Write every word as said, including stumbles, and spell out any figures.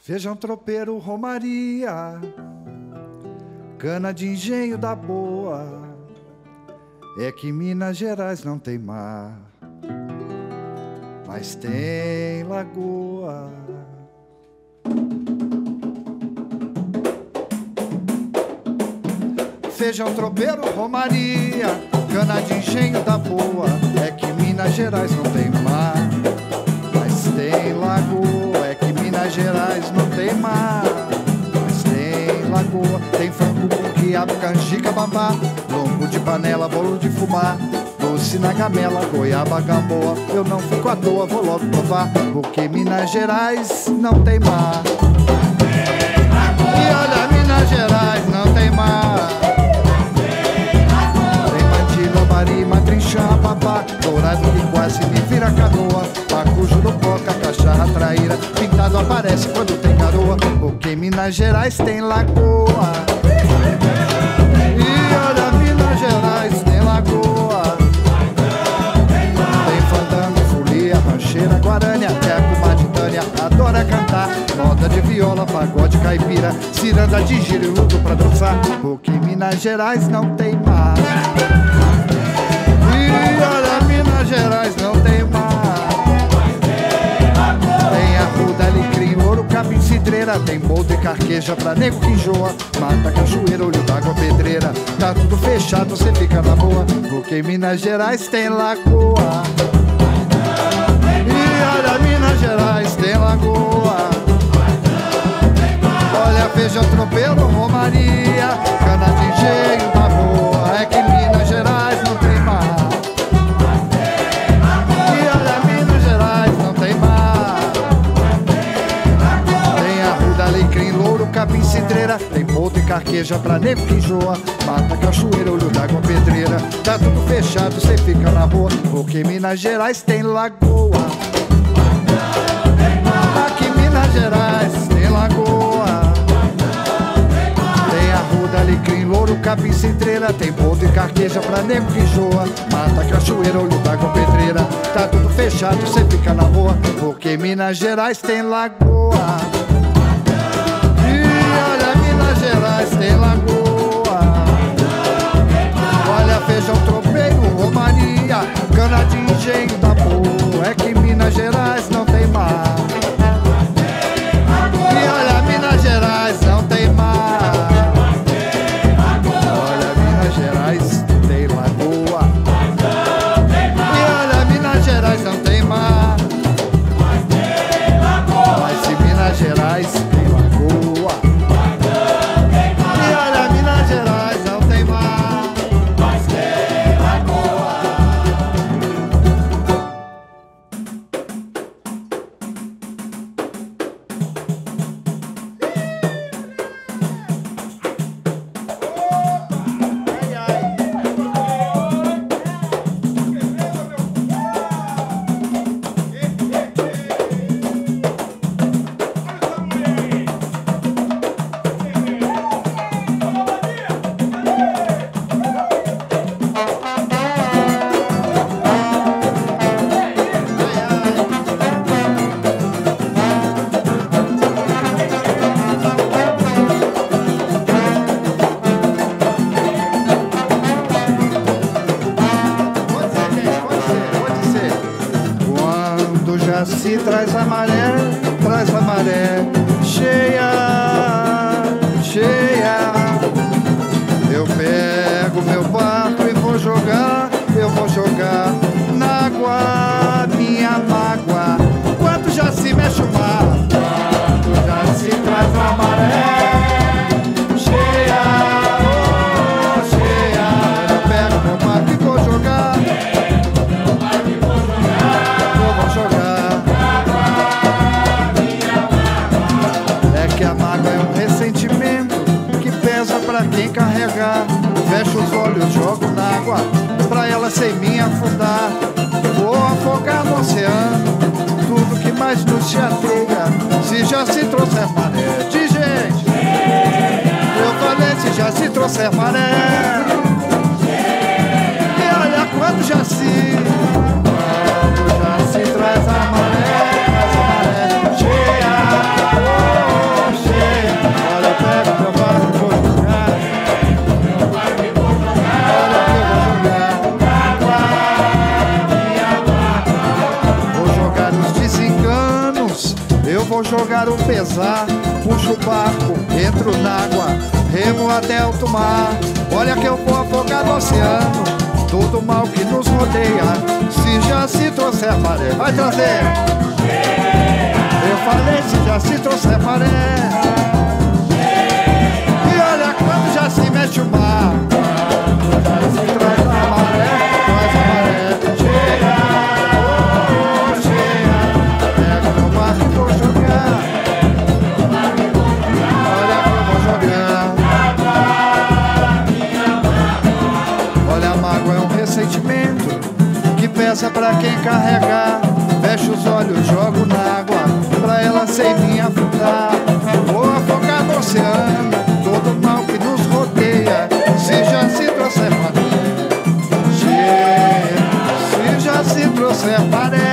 Feijão tropeiro, romaria, cana de engenho da boa. É que Minas Gerais não tem mar, mas tem lagoa. Feijão tropeiro, romaria, cana de engenho da boa. É que Minas Gerais não tem mar, mas tem lagoa. É que Minas Gerais não tem mar, mas tem lagoa. Tem frango com quiabo, canjica, babá, lombo de panela, bolo de fubá, doce na gamela, goiaba, gamboa. Eu não fico à toa, vou logo provar, porque Minas Gerais não tem mar. E olha, Minas Gerais não tem mar. Matrinchã, babá, dourado que quase me vira canoa, pacujo no coca, cachorra traíra, pintado aparece quando tem garoa, porque Minas Gerais tem lagoa. E olha, Minas Gerais tem lagoa. Tem fandango, folia, rancheira, guarânia, teco, maditânia, adora cantar, roda de viola, pagode, caipira, ciranda de giro e luto pra dançar, porque Minas Gerais não tem mar. E olha, Minas Gerais não tem mar. Tem arruda, alecrim, ouro, capim, cidreira, tem boldo e carqueja pra nego que enjoa, mata, cachoeira, olho d'água, pedreira. Tá tudo fechado, você fica na boa, porque Minas Gerais tem lagoa. E olha, Minas Gerais tem lagoa. Olha, feijão tropeiro, romaria, cana de engenho da boa. É que Minas Gerais não tem mar. Alecrim, louro, capim, cidreira, tem boldo e carqueja pra nego que enjoa, mata, cachoeira, olho d'água, pedreira. Tá tudo fechado, cê fica na boa, porque Minas Gerais tem lagoa. Aqui Minas Gerais tem lagoa. Tem arruda, alecrim, louro, capim, cidreira, tem boldo e carqueja pra nego que enjoa, mata, cachoeira, olho d'água, pedreira. Tá tudo fechado, cê fica na boa, porque Minas Gerais tem lagoa. Minas Gerais tem lagoa. Olha, feijão tropeiro, romaria, cana de engenho da boa. É que Minas Gerais não tem mar. E olha, Minas Gerais não tem mar. Olha, Minas Gerais tem lagoa. E olha, Minas Gerais não tem mar. Mas se Minas Gerais tem lagoa. Se traz a maré, traz a maré cheia, cheia. Eu pego meu barco e vou jogar, eu vou jogar na água minha mágoa. Quando já se mexe o mar, quando já se traz a maré cheia, oh, cheia. Eu pego meu barco e vou jogar, eu vou jogar. Pra quem carregar, fecho os olhos, jogo na água, pra ela sem mim afundar. Vou afogar no oceano, tudo que mais nos chateia. Se já se trouxer maré de gente, eu falei, se já se trouxer maré. E olha quando já se, quando já se traz a maré, traz a maré cheia. vou jogar o pesar. Puxo o barco, entro na água, remo até alto mar. Olha que eu vou afogar no oceano todo mal que nos rodeia. Se já se trouxer maré, vai trazer. Eu falei, se já se trouxer maré. E olha quando já se mexe o mar. Se traz a maré, traz a maré. Chega, oh, chega. Pega meu barco e vou jogar. Olha que eu vou jogar. Olha, a mágoa é um ressentimento que pesa pra quem carregar. Fecho os olhos, jogo na água pra ela sem mim afundar. Vou afogar no oceano todo o mal que nos rodeia. Se já se trouxer maré, se já se trouxer maré.